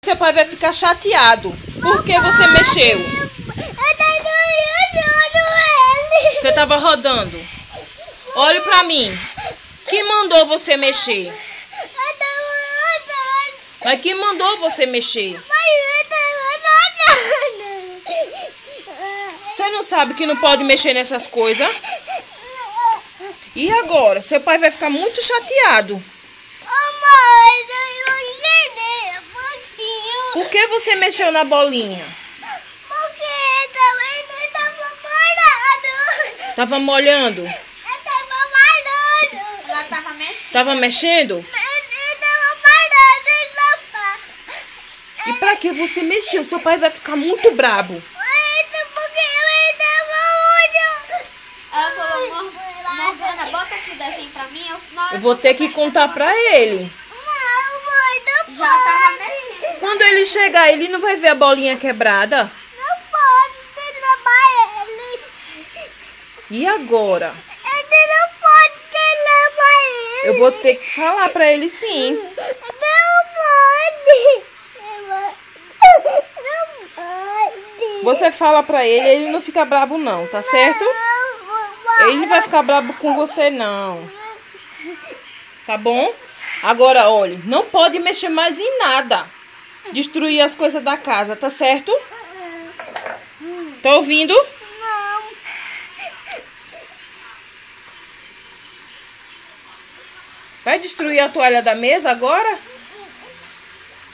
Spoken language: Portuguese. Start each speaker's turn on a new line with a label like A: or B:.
A: Seu pai vai ficar chateado. Por que você mexeu? Você estava rodando. Olhe pra mim. Quem mandou você mexer? Mas quem mandou você mexer? Você não sabe que não pode mexer nessas coisas? E agora? Seu pai vai ficar muito chateado. Por que você mexeu na bolinha?
B: Porque também não estava molhado.
A: Tava molhando?
B: Eu estava molhando. Ela estava mexendo.
A: Tava mexendo?
B: Eu estava parando no sofá.
A: E pra que você mexeu? Seu pai vai ficar muito brabo.
B: Porque eu estava molhando. Ela falou, Morgana, bota aqui o desenho pra mim.
A: Eu vou ter que contar pra ele.
B: Já tava mexendo.
A: Quando ele chegar, ele não vai ver a bolinha quebrada?
B: Não pode levar ele.
A: E agora?
B: Ele não pode levar ele.
A: Eu vou ter que falar pra ele sim.
B: Não pode. Não pode.
A: Você fala pra ele, ele não fica brabo não, tá certo? Ele não vai ficar brabo com você não. Tá bom? Agora, olha, não pode mexer mais em nada. Destruir as coisas da casa, tá certo? Tá ouvindo?
B: Não.
A: Vai destruir a toalha da mesa agora?